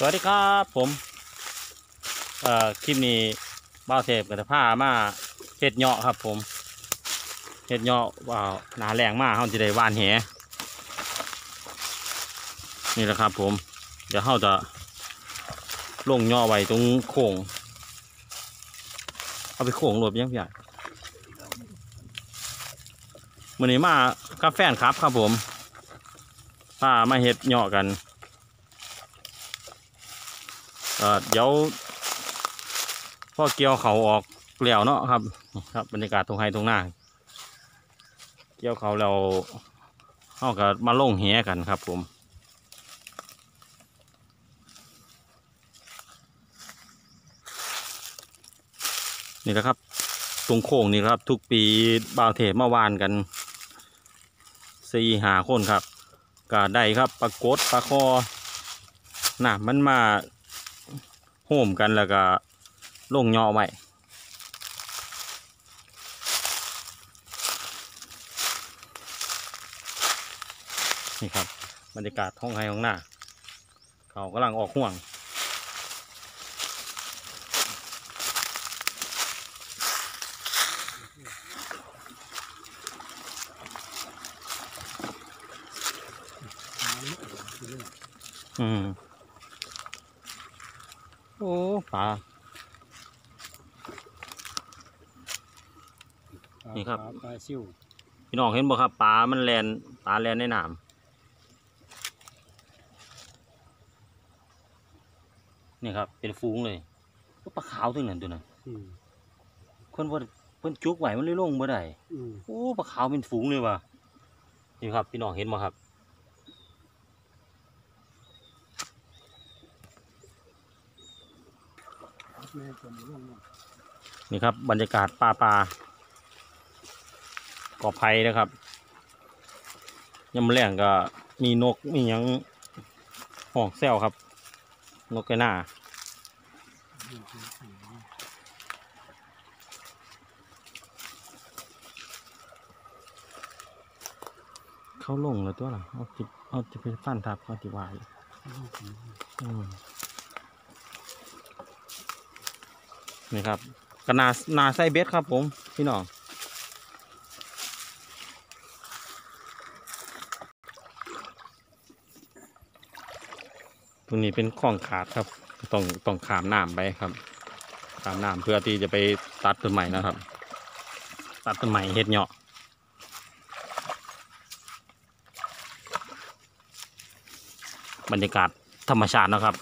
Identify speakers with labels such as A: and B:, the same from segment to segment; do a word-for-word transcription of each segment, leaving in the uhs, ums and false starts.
A: สวัสดีครับผมเอ่อคลิปนี้บ่าวเทพกับผ้ามาเห็ดเหาะครับผมเห็ดเหาะว่าหนาแรงมากเขาจะได้วานแหนี่แหละครับผมเดี๋ยวเขาจะลงเหาะไว้ตรงโค้งเอาไปโค้งรถยังพี่ใหญ่วันนี้มากับแฟนครับครับผมพามาเห็ดเหาะกันเอ่อเดี๋ยวพ่อเกี่ยวเขาออกแล้วเนาะครับครับบรรยากาศตรงไฮตรงหน้าเกี่ยวเขาเราเอากับมาลงแหกันครับผมนี่แหละครับตรงโค้งนี่ครับทุกปีบ่าวเทพมาวานกันสี่หาคนครับก็ได้ครับปลากดปลาคอน่ะมันมาโฮมกันแล้วก็ลงเหาะไว้นี่ครับบรรยากาศท้องไร่ท้องหน้าเขากำลังออกห่วงอืมโอ้ปลานี่ครับ
B: ปลาซิว
A: พี่น้องเห็นบ่ครับปลามันแลนปลาแลนในน้ำนี่ครับเป็นฟูงเลยปลาขาวตัวนั้นตัวนั้นคนว่าเพิ่นจุกไหวมันเลยลงบ่ได้โอ้ปลาขาวเป็นฟูงเลยว่ะนี่ครับพี่น้องเห็นบ่ครับนี่ครับบรรยากาศป่าป่ากอไผ่นะครับยามแรงก็มีนกมีหยังห้องแซวครับนกกระหน้าเขาลงแล้วตัวหรอเอาจิเอาจะไปฟันทับเขาจิวายนี่ครับกระนานาไซเบสครับผมพี่น้องตรงนี้เป็นข้องขาดครับต้องต้องขามน้ำไปครับขามน้ำเพื่อที่จะไปตัดต้นใหม่นะครับตัดต้นใหม่เห็ดเหาะบรรยากาศธรรมชาตินะครับ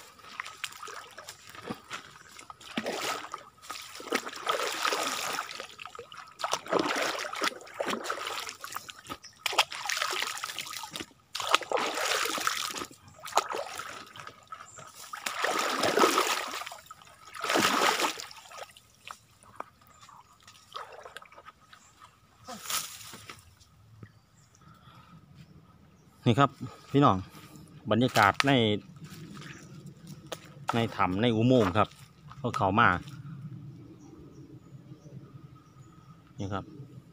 A: นี่ครับพี่น้องบรรยากาศในในถ้ำในอุโมงค์ครับพวกเขามานี่ครับ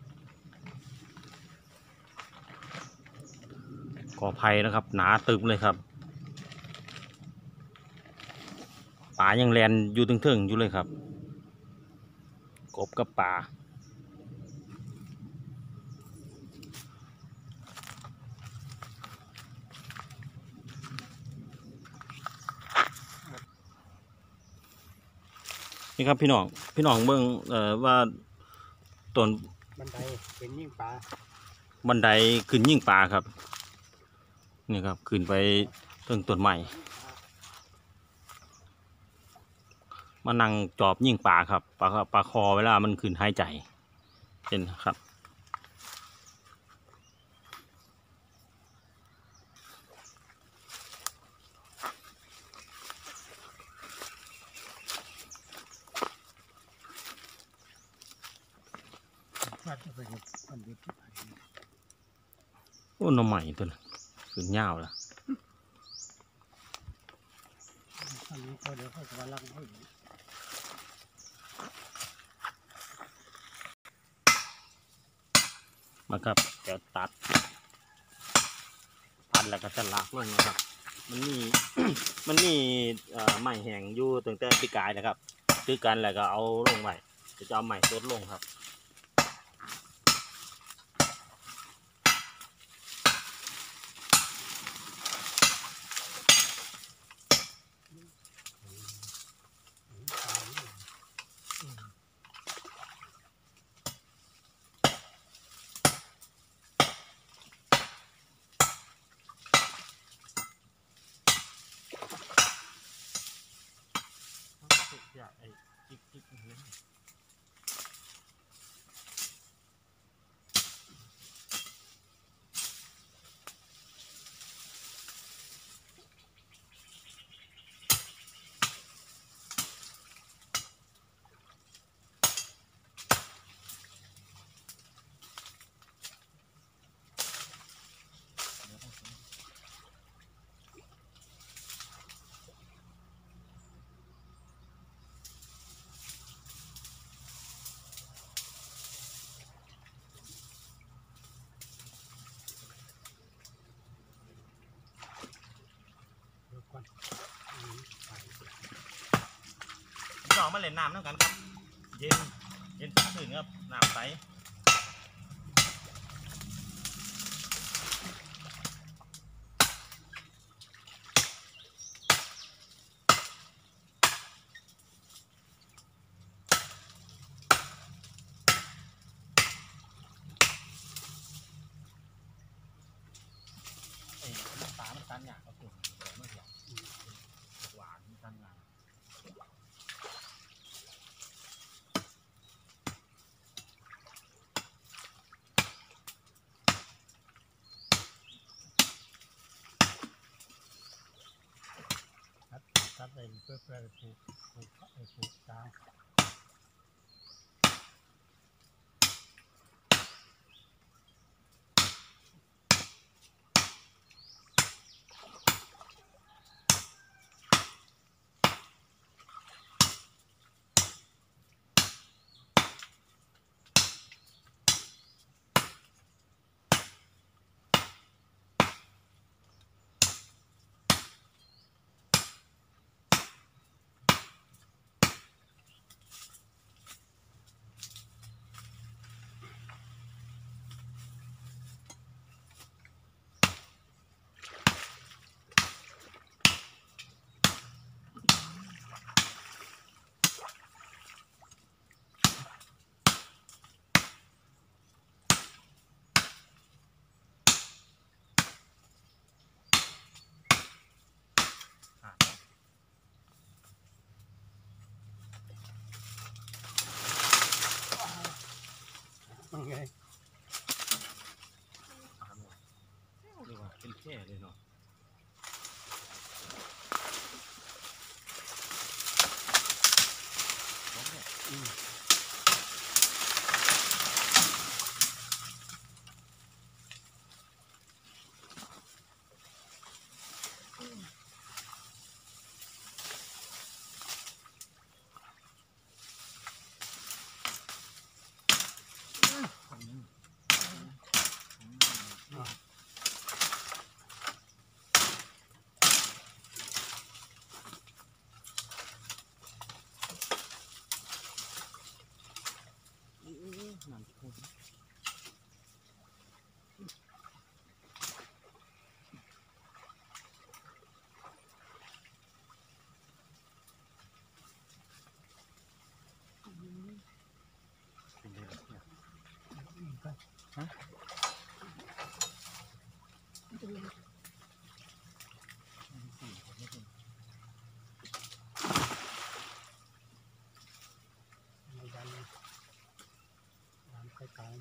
A: กอไผ่นะครับหนาตึบเลยครับป่ายังแลนอยู่ทึ่งๆอยู่เลยครับกบกับป่านี่ครับพี่น้องพี่น้องเบิ่งเอ่อว่าต้น
B: บันไดเป็นยิ่งปลา
A: บันไดขึ้นยิ่งปลาครับนี่ครับขึ้นไปต้นต้นใหม่มานั่งจอบยิ่งปลาครับปลาปลาคอเวลามันขึ้นหายใจเป็นครับโอ้หน่อใหม่ตัวนั้นขึ้นยาวแล้วมาครับเดี๋ยวตัดพันแล้วก็จะลากลงนะครับมันมี มันมีเอ่อไม้แห้งอยู่ตั้งแต่ปีกายนะครับคือกันแล้วก็เอาลงไว้จะเอาไม้สดลงครับอยากไอ้จิ๊กจิ๊กนี่
B: เดี๋ยวก่อนอันนี้ไป
A: พี่น้องมาเล่นน้ำน้ำกันครับเย็นเย็นซื่นๆครับน้ำใสไอ้น้ำตามันกันอย่างก็คือแบบไม่หวานหวานกันงาน
B: ครับครับไปเพื่อเพื่อปลูกปลูกไอ้ปลูกกาวยังไง
A: เรียกว่าเป็นแค่เลยเนาะ
B: อืม
A: เป็นเลยเนี่ย
B: อืมก็
A: ฮะ
B: ไม่ดันดันไปกลาง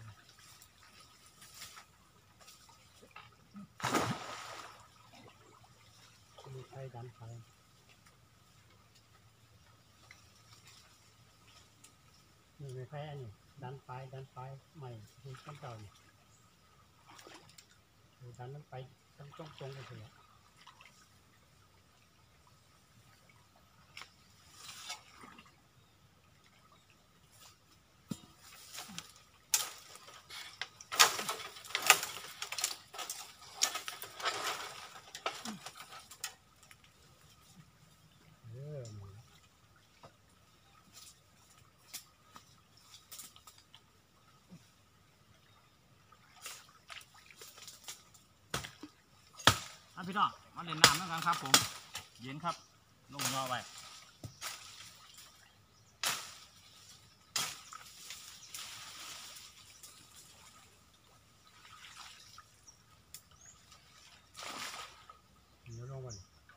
B: มีใครดันไปนี่ไม่แพ้นี่ดันไปดันไปใหม่ดูต้นเก่านี่ดูดันนั้นไปต้องตรงตรงไปเถอะ
A: อ่ะพี่น้องมาเล่นน้ำด้วยกันครับผมเย็นครับลงยอไว้
B: เดี๋ยวลงวัน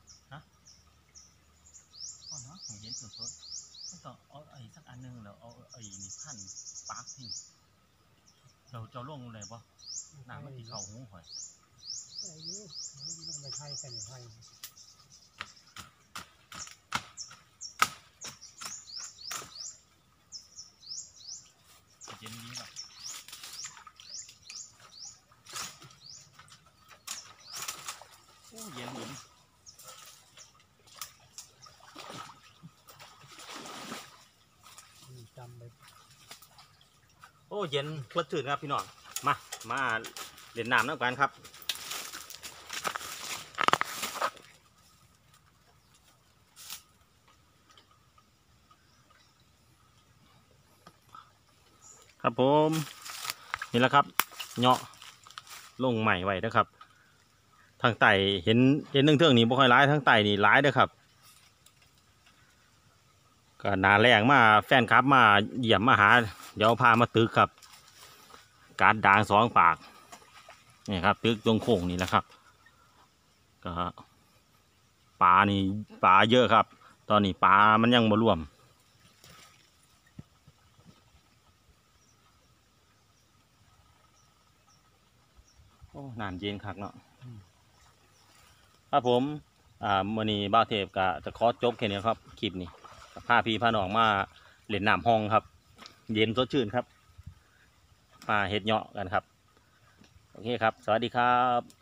A: อ๋อเนาะผมเย็นสดๆไม่ต้องเอาไอ้สักอันหนึงแล้วเอาไอ้นี่พันปากทิ้งเราจะลงเลยปะน้ำมันที่เข่าหูหอย
B: ไอ้นี่มันไม่ใช่กันไม่ใช่
A: เย็นนี้แบบโอ้เย็นอยู่ดิ
B: จำไป
A: โอ้เย็นเพลิดเพลินครับพี่น้องมามาเล่นน้ำน้ำกันครับครับผมนี่แหละครับเหาะลงใหม่ไว้นะครับทางไต่เห็นเห็นเรื่องๆนี้บ่ค่อยร้ายทางไต่นี่ร้ายเด้อครับก็นาแรงมาแฟนครับมาเยี่ยมมาหาเดี๋ยวพามาตึกครับการด่างสองปากนี่ครับตึกตรงโค้งนี่แหละครับก็ปลานี่ปลาเยอะครับตอนนี้ปลามันยังบ่รวมโอ้น้ำเย็นคักเนาะครับผมอ่ามื้อนี้บ้าวเทพก็จะขอจบแค่นี้ครับคลิปนี้พาพี่พาน้องมาเล่นน้ำห้องครับเย็นสดชื่นครับมาเฮ็ดเหาะกันครับโอเคครับสวัสดีครับ